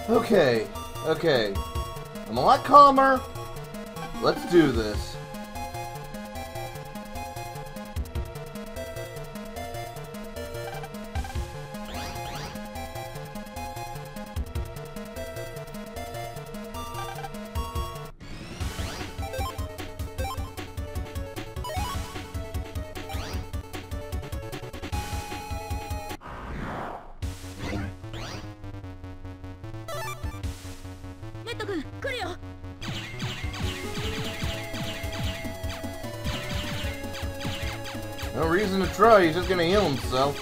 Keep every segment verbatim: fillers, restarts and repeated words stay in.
Okay, okay. I'm a lot calmer. Let's do this. No reason to try, he's just gonna heal himself.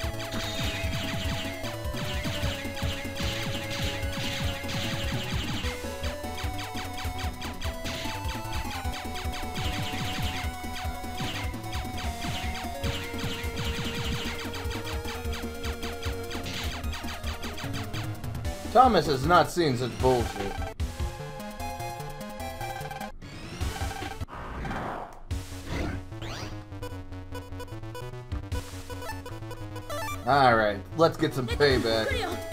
Thomas has not seen such bullshit. Alright, let's get some payback.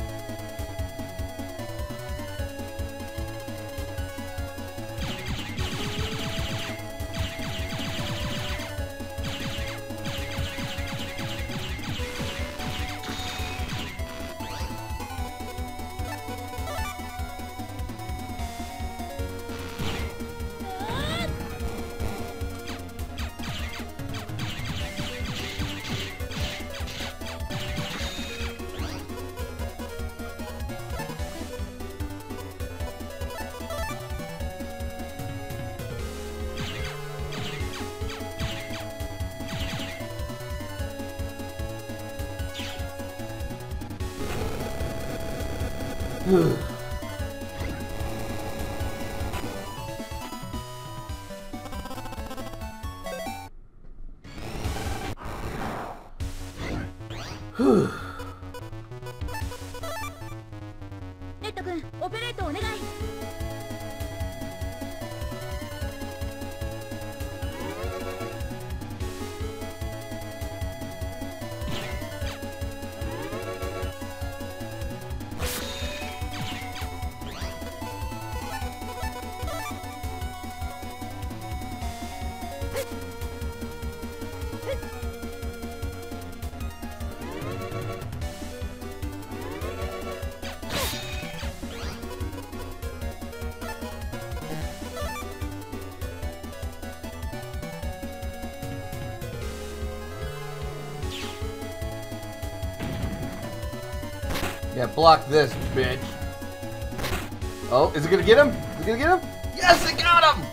Yeah, block this, bitch. Oh, is it gonna get him? Is it gonna get him? Yes, it got him!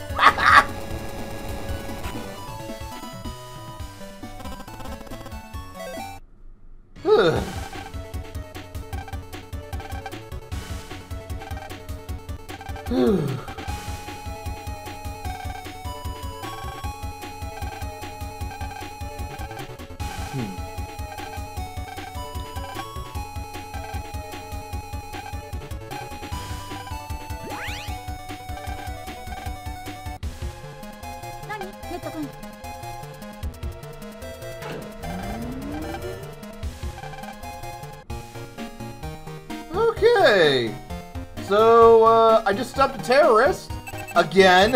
Okay, so uh, I just stopped a terrorist again.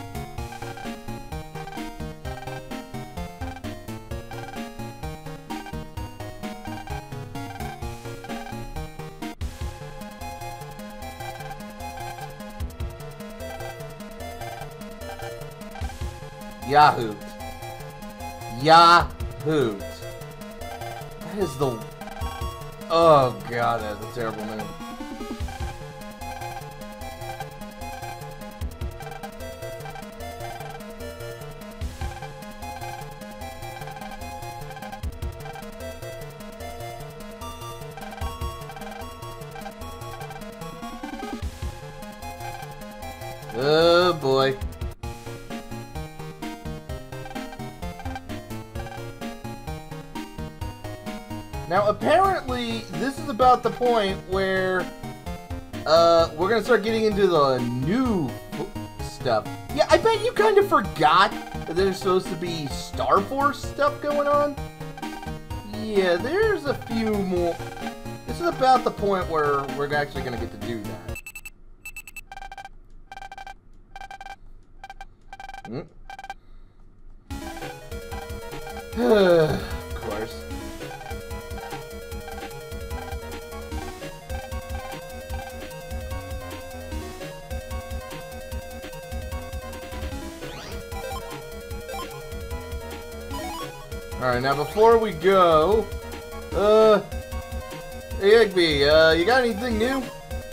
Yahoo! Yahoo! That is the. Oh god, that's a terrible name. Oh boy. Now, apparently, this is about the point where uh, we're gonna start getting into the new stuff. Yeah, I bet you kind of forgot that there's supposed to be Star Force stuff going on. Yeah, there's a few more. This this is about the point where we're actually gonna get to do that. Hmm. Of course. Alright, now before we go, uh, hey Igby, uh, you got anything new?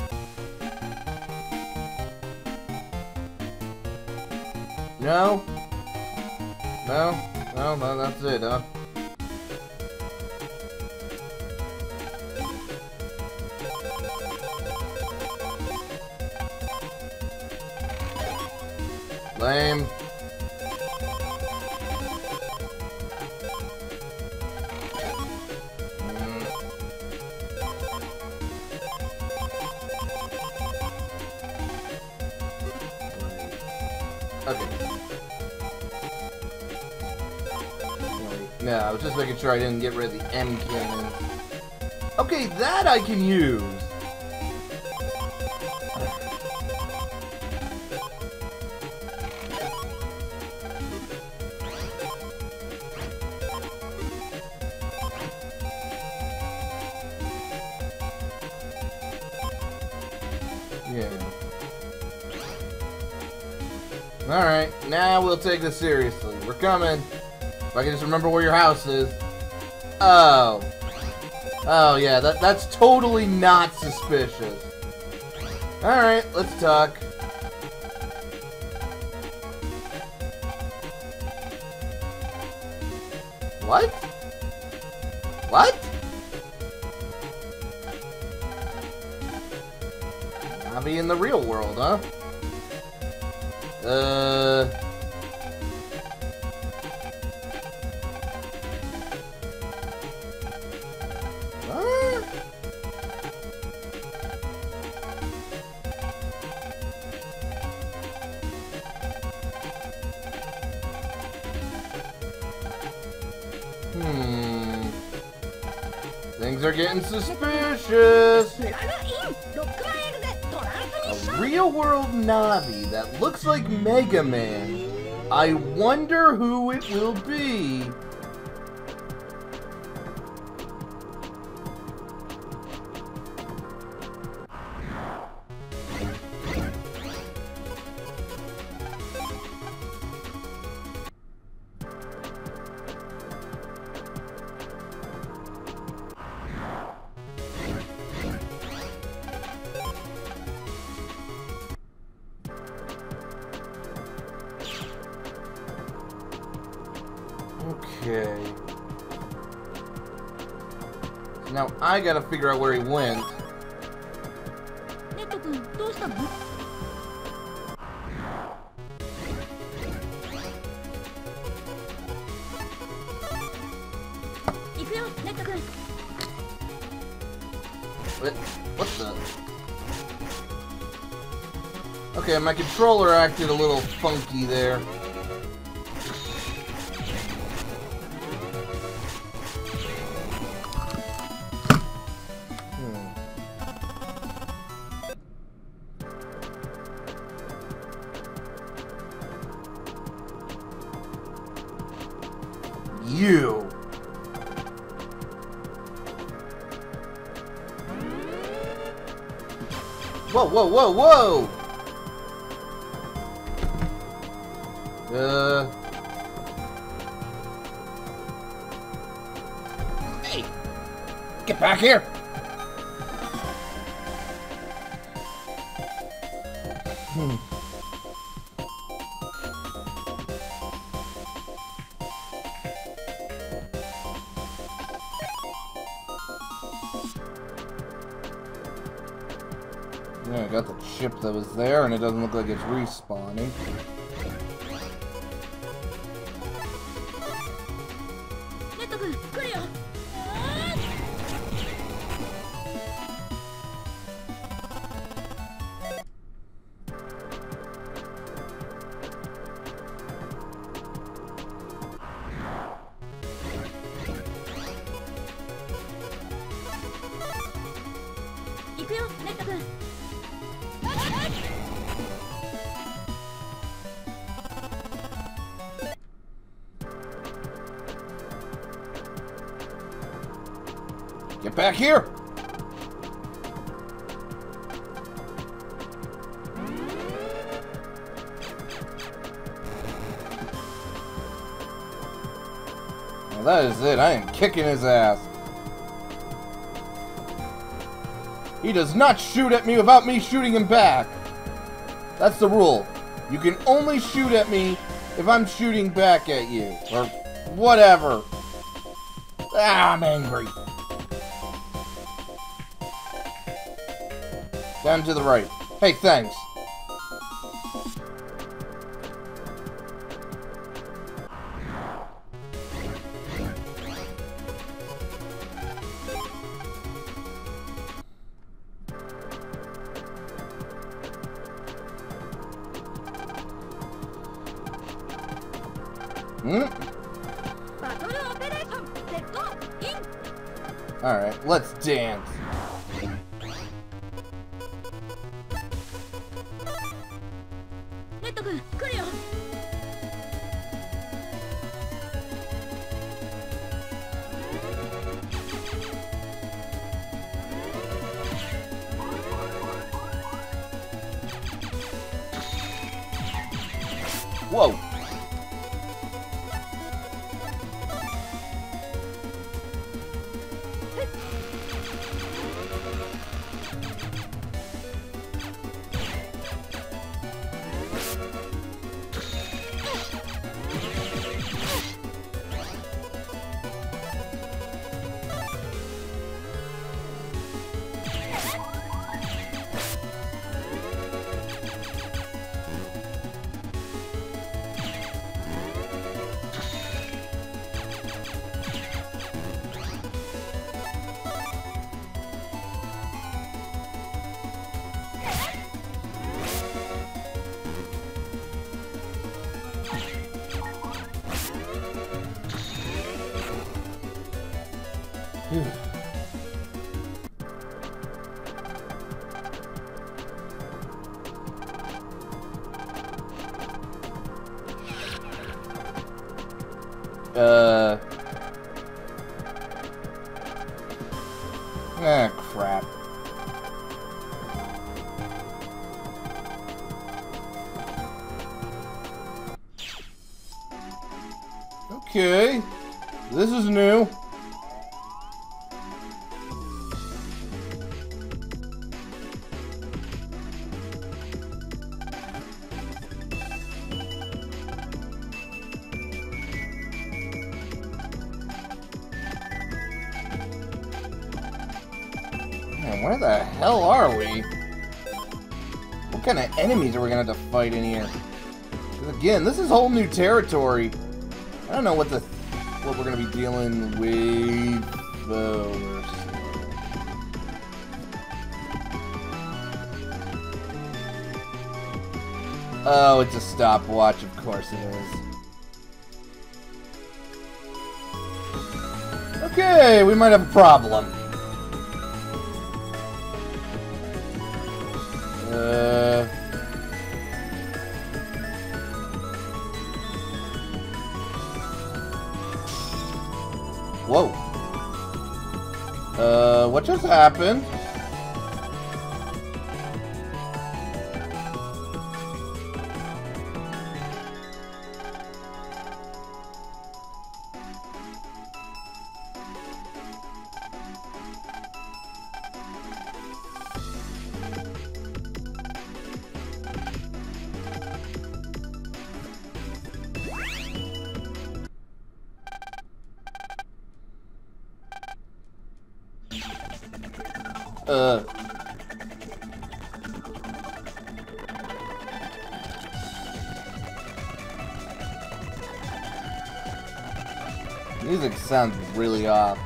No? No? No, no, that's it, huh? Lame. Okay. No, I was just making sure I didn't get rid of the M cannon. Okay, that I can use. Yeah. Alright, now we'll take this seriously. We're coming. If I can just remember where your house is. Oh. Oh, yeah, that, that's totally not suspicious. Alright, let's talk. What? What? Navi in the real world, huh? Uh... What? Hmm... Things are getting suspicious! A real-world Navi that looks like Megaman. I wonder who it will be. Okay. So now I gotta figure out where he went. What? What the? Okay, my controller acted a little funky there. You. Whoa, whoa, whoa, whoa! Uh. Hey! Get back here! Hmm. Yeah, I got the chip that was there, and it doesn't look like it's respawning. Get back here! Well, that is it. I am kicking his ass. He does not shoot at me without me shooting him back. That's the rule. You can only shoot at me if I'm shooting back at you. Or whatever. Ah, I'm angry. Down to the right. Hey, thanks. Hmm? Alright, let's dance. Whoa. Uh. Ah, crap. Okay. This is new. Man, where the hell are we? What kind of enemies are we gonna have to fight in here? 'Cause again, this is whole new territory. I don't know what the what we're gonna be dealing with. Uh, oh, it's a stopwatch. Of course it is. Okay, we might have a problem. Uh. Whoa. Uh, what just happened? Uh. Music sounds really off.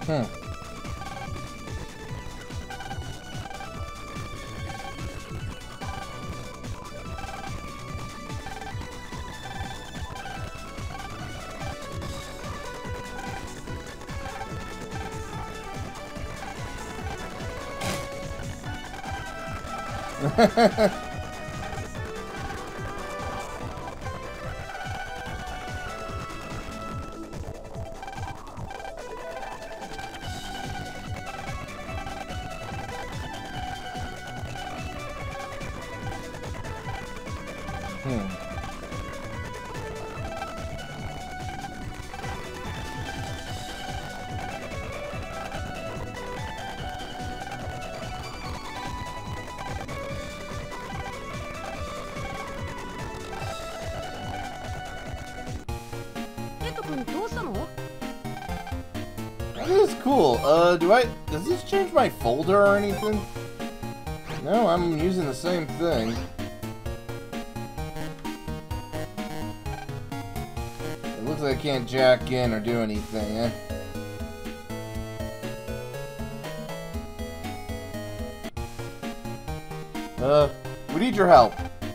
Hmm. Hmm. This is cool. Uh, do I... Does this change my folder or anything? No, I'm using the same thing. It looks like I can't jack in or do anything, eh? Uh, we need your help.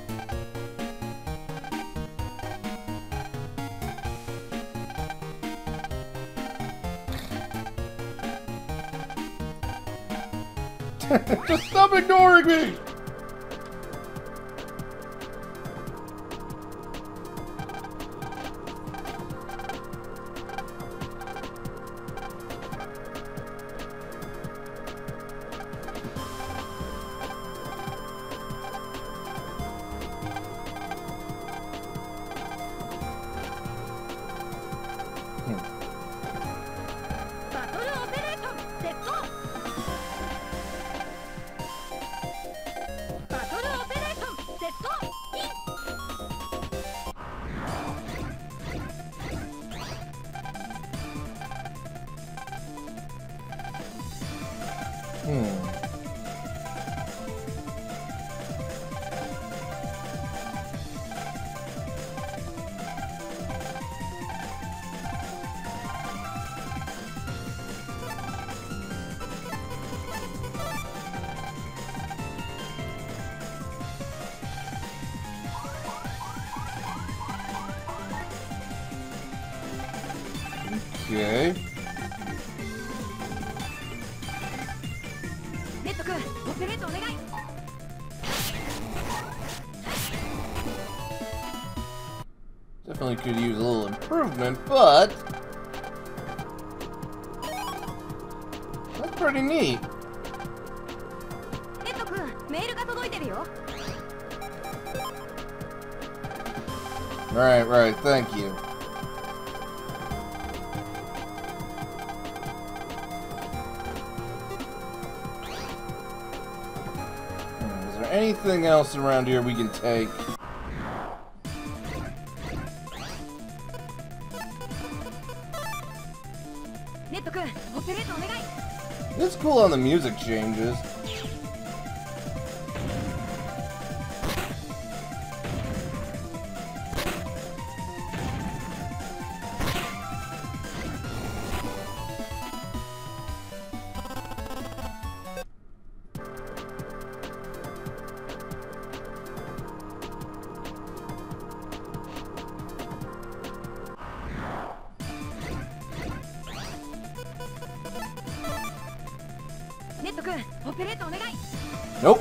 Just stop ignoring me! Hmm. Okay. Definitely could use a little improvement, but that's pretty neat. Right, right, thank you. Is there anything else around here we can take? It's cool on the music changes. Nope.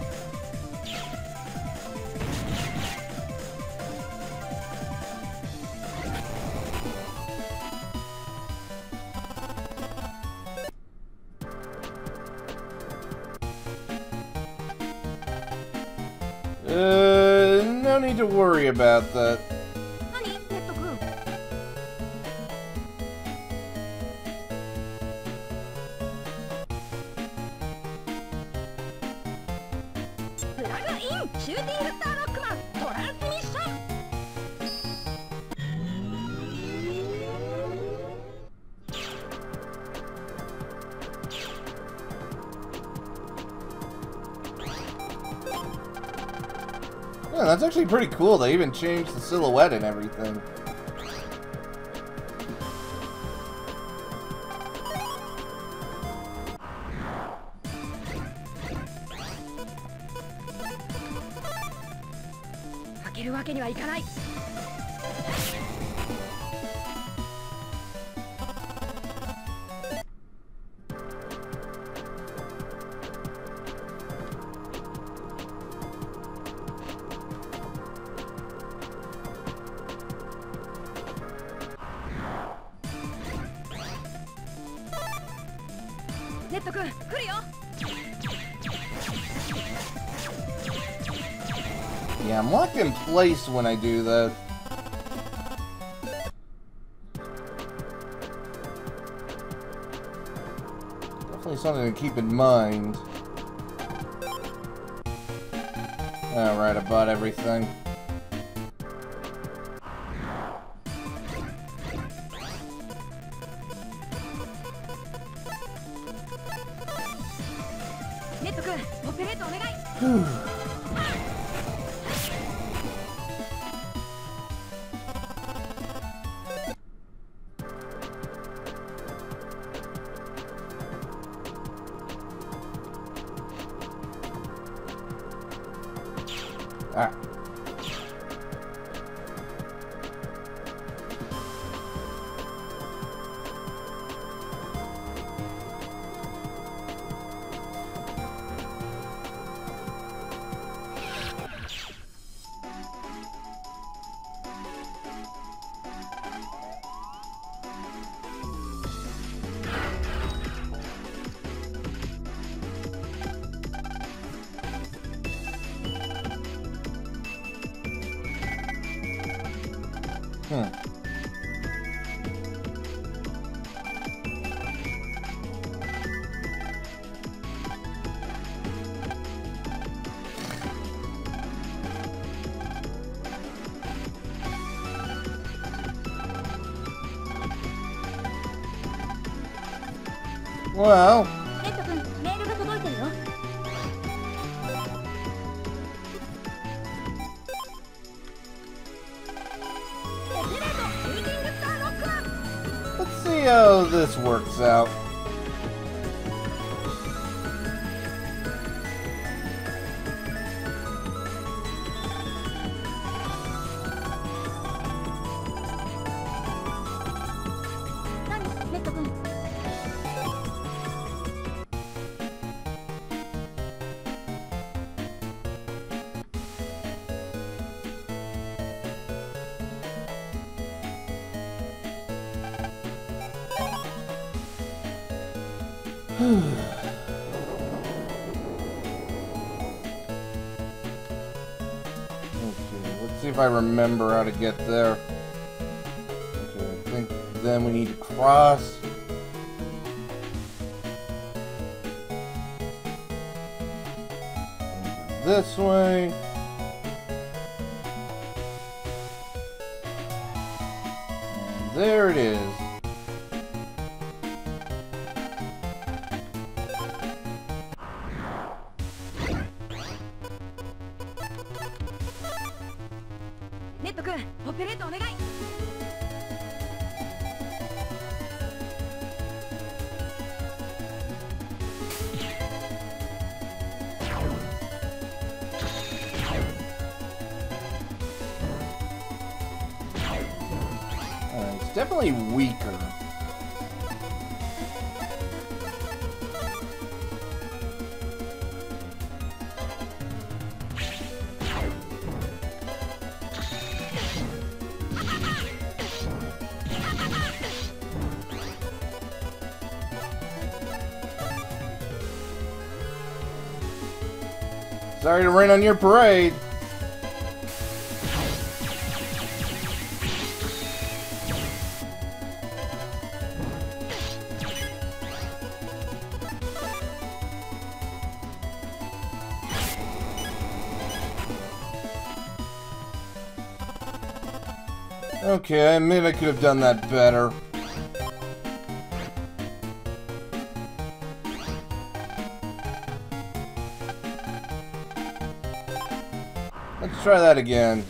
Uh, no need to worry about that. Yeah, that's actually pretty cool. They even changed the silhouette and everything. けるわけにはいかない。ネット君、来るよ。 Yeah, I'm locked in place when I do that. Definitely something to keep in mind. Alright, I bought everything. Ah. Hmm. Well. Let's see how this works out. Okay, let's see if I remember how to get there. Okay, I think then we need to cross. This way. And there it is. It's definitely weaker. Sorry to rain on your parade. Okay, I admit I could have done that better. Let's try that again.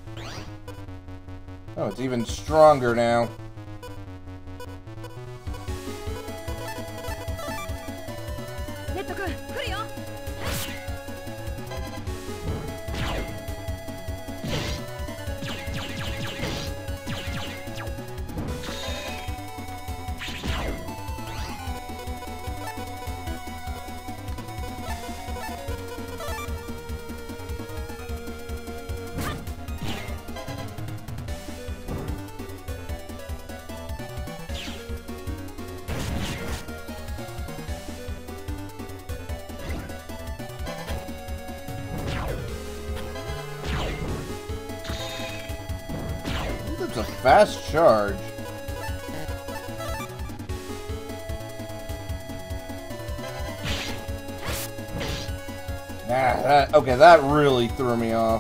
Oh, it's even stronger now. it's a fast charge. Ah, that, okay, that really threw me off.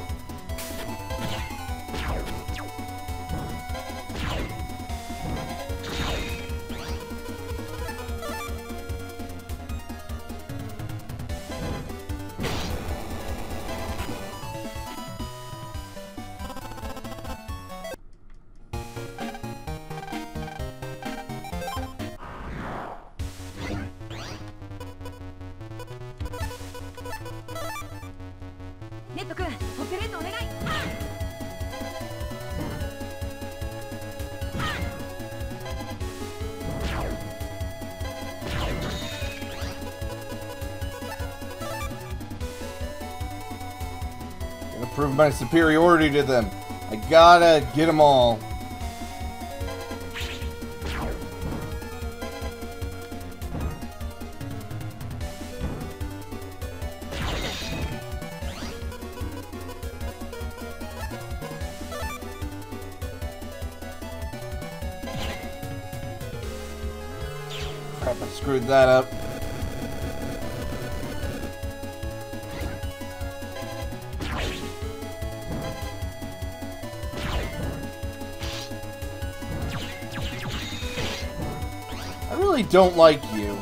Gonna prove my superiority to them. I gotta get them all. Crap, I screwed that up. I really don't like you.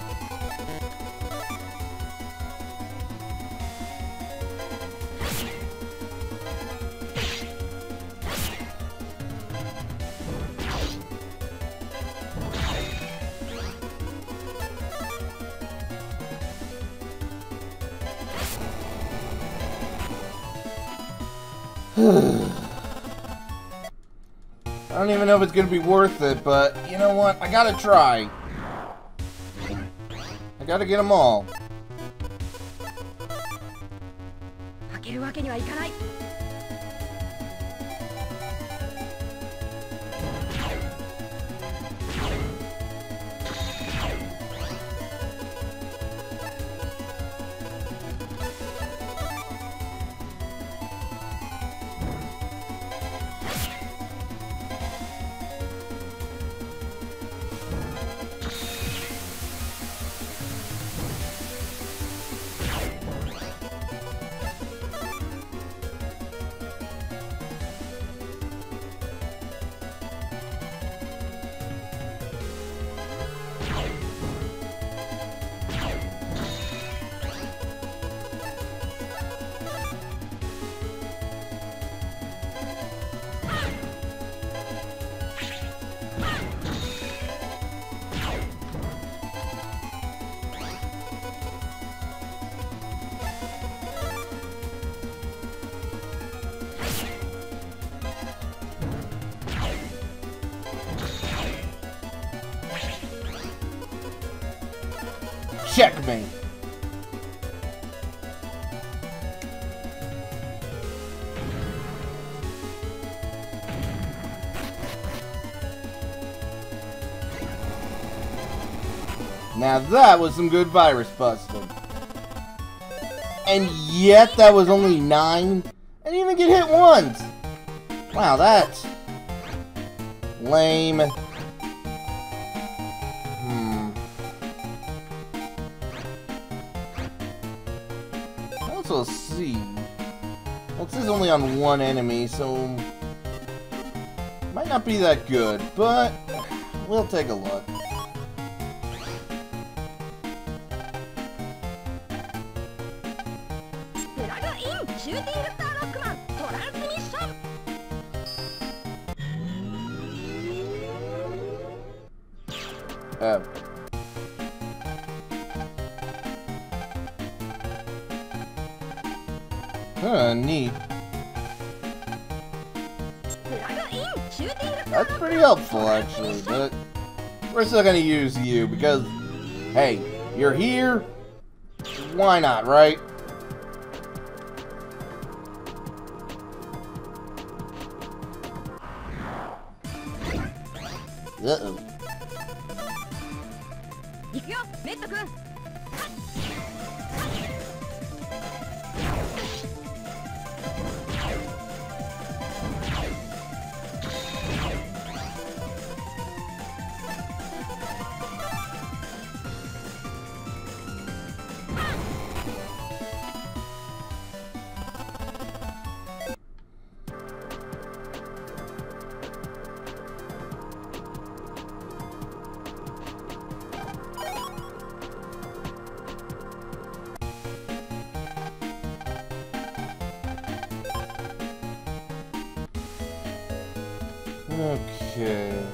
I don't even know if it's gonna be worth it, but you know what? I gotta try. I gotta get them all. 負けるわけにはいかない。 Checkmate. Now that was some good virus busting. And yet that was only nine? I didn't even get hit once. Wow, that's lame. Hmm. Let's see. Well, this is only on one enemy, so might not be that good, but we'll take a look. Oh. Huh, neat. That's pretty helpful, actually, but we're still gonna use you because, hey, you're here. Why not, right? Uh-oh. Okay.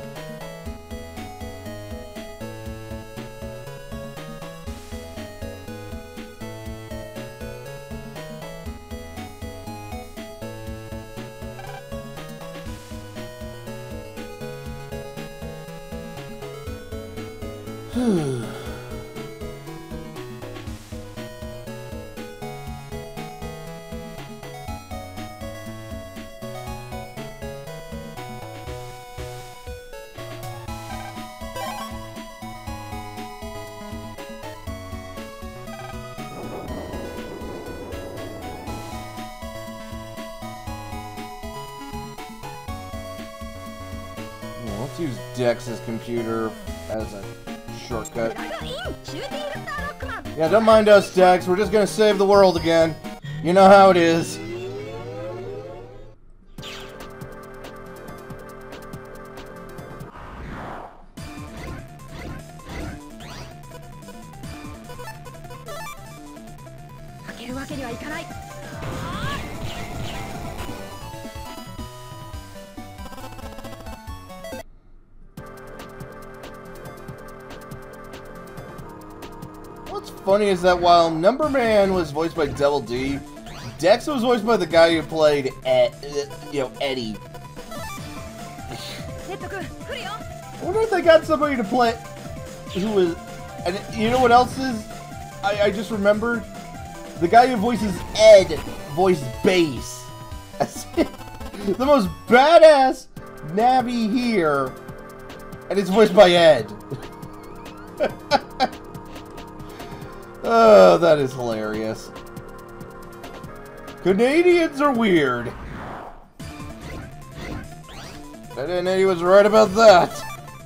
Let's use Dex's computer as a shortcut. Yeah, don't mind us, Dex. We're just gonna save the world again. You know how it is. What's funny is that while Number Man was voiced by Double D, Dex was voiced by the guy who played Ed, you know, Eddie. I wonder if they got somebody to play who was, and you know what else is? I, I just remembered the guy who voices Ed voiced Bass. The most badass Navi here, and it's voiced by Ed. Oh, that is hilarious. Canadians are weird. I didn't know he was right about that.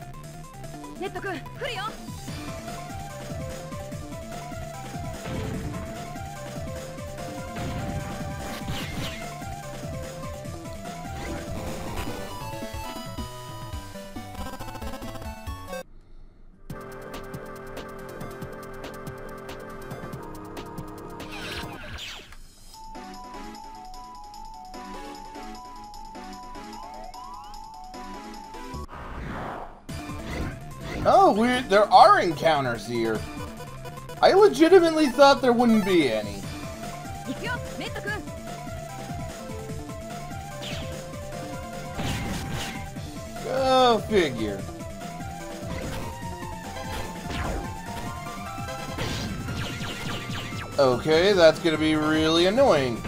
Oh, we, there are encounters here. I legitimately thought there wouldn't be any. Go figure. Okay, that's gonna be really annoying.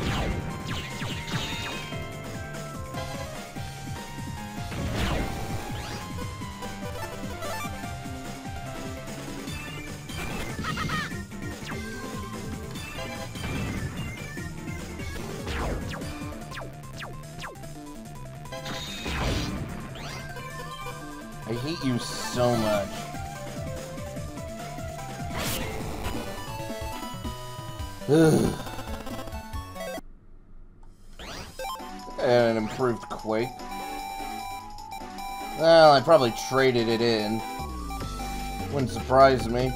I hate you so much. Ugh. And an improved Quake. Well, I probably traded it in. Wouldn't surprise me.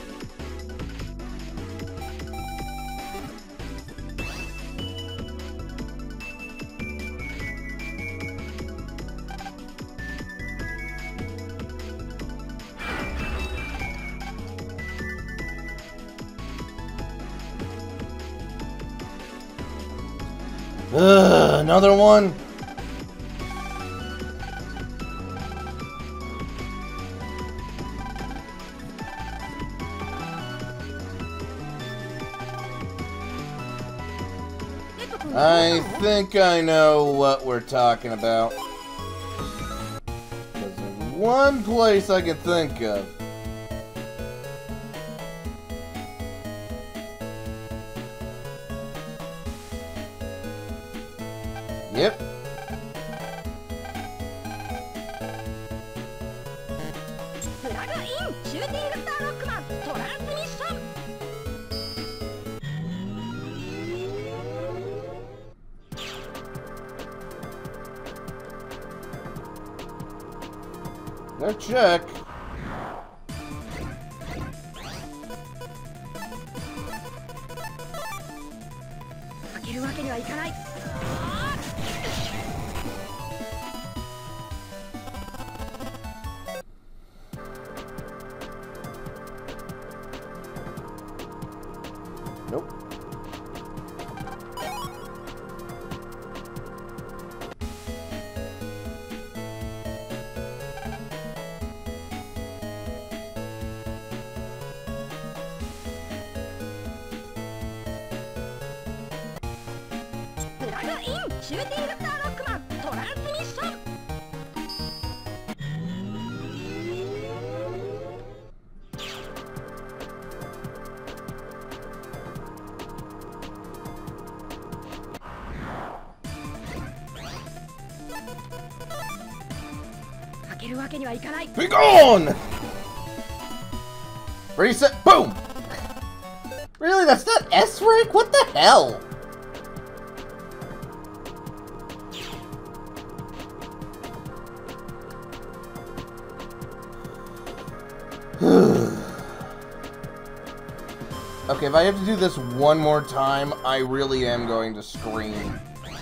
Ugh, another one? I think I know what we're talking about. Because there's one place I can think of. Yep. Go check. インシューティングスターロックマントランスミッション。負けるわけにはいかない。 Be gone! Ready, set, boom! Really? That's not S-rank? What the hell? Okay, if I have to do this one more time, I really am going to scream.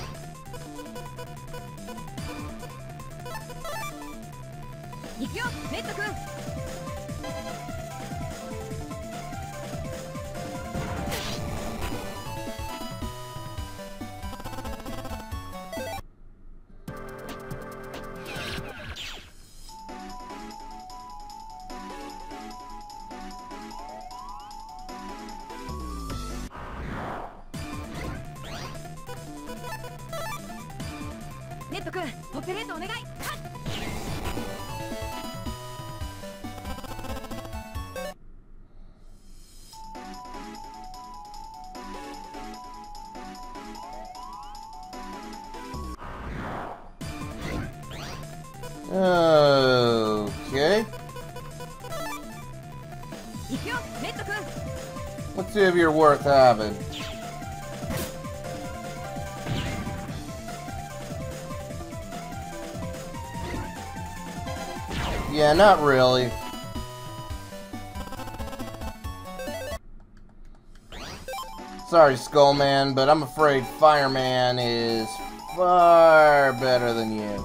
Okay. Let's see if you're worth having. Yeah, not really. Sorry, Skullman, but I'm afraid Fireman is far better than you.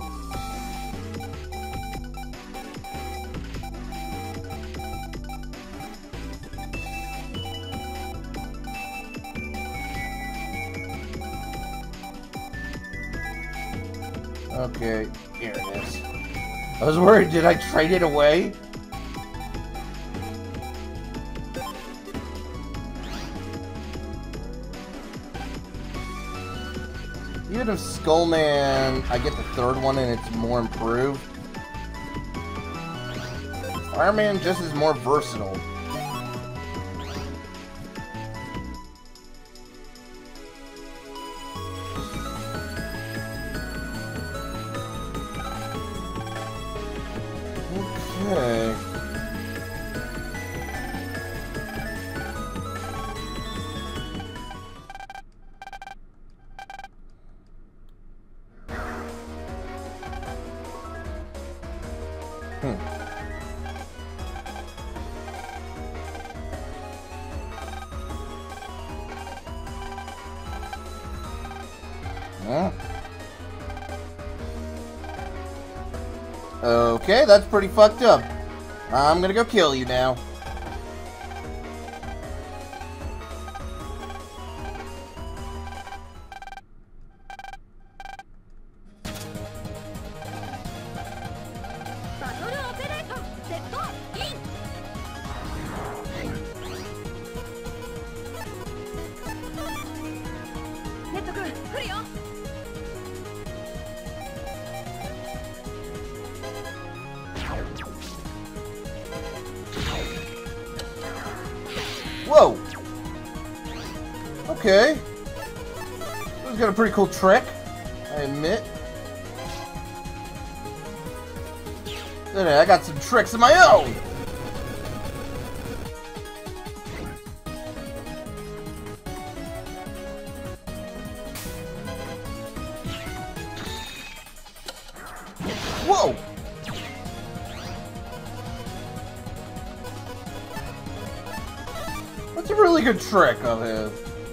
Okay, here it is. I was worried, did I trade it away? Even if Skullman, I get the third one and it's more improved, Fireman just is more versatile. Okay. Hmm. Huh? Okay, that's pretty fucked up. I'm gonna go kill you now. Whoa! Okay. He's got a pretty cool trick, I admit. Then I got some tricks of my own! Whoa! That's a really good trick of his.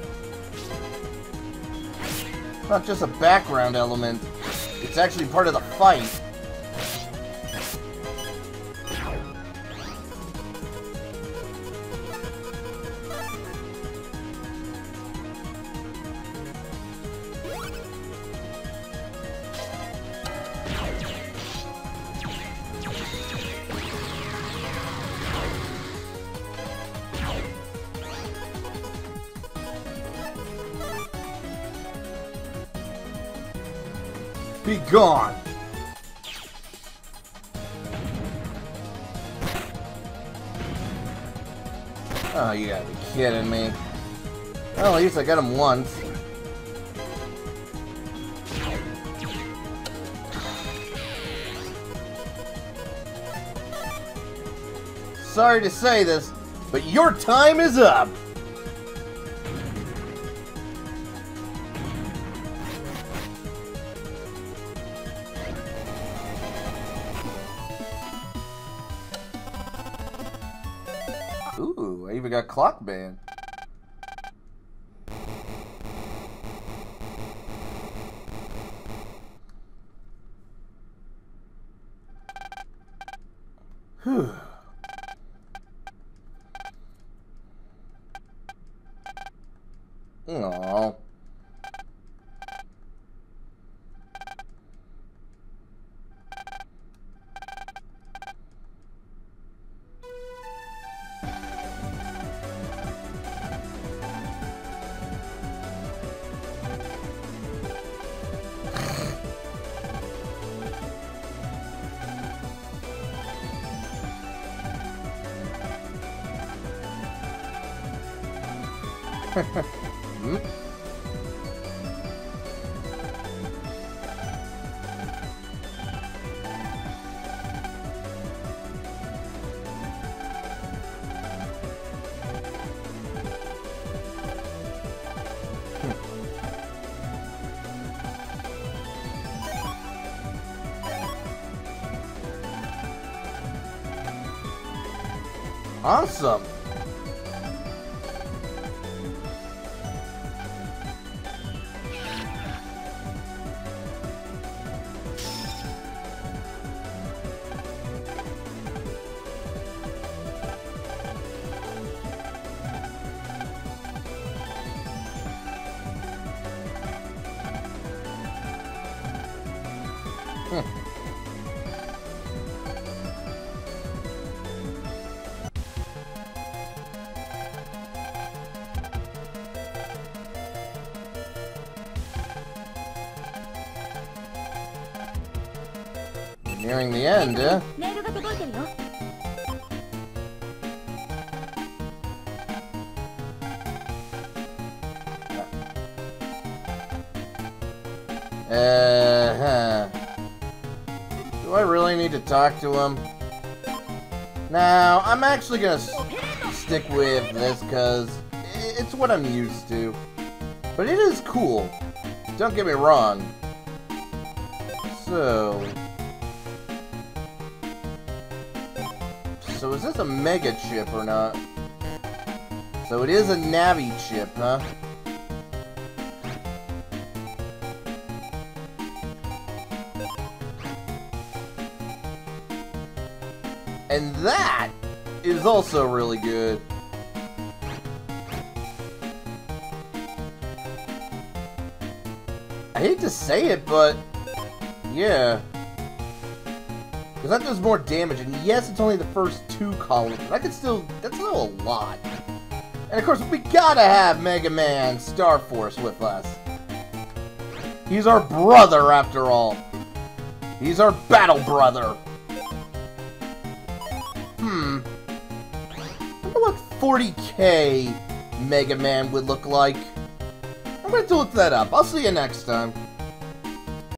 Not just a background element, it's actually part of the fight. Be gone! Oh, you gotta be kidding me. Well, at least I got him once. Sorry to say this, but your time is up! Ooh, I even got Clock Band. Whew. Aww. Hmm? Awesome. Hmm. Nearing the end, eh? メールが届いてるよ。 Uh-huh. Do I really need to talk to him? Now, I'm actually gonna s stick with this because it's what I'm used to. But it is cool. Don't get me wrong. So... So is this a Mega chip or not? So it is a Navi chip, huh? And that is also really good. I hate to say it, but yeah. Because that does more damage, and yes, it's only the first two columns, but I can still, that's still a lot. And of course, we gotta have Mega Man Star Force with us. He's our brother, after all. He's our battle brother. Hmm. I wonder what forty K Mega Man would look like. I'm going to look that up. I'll see you next time.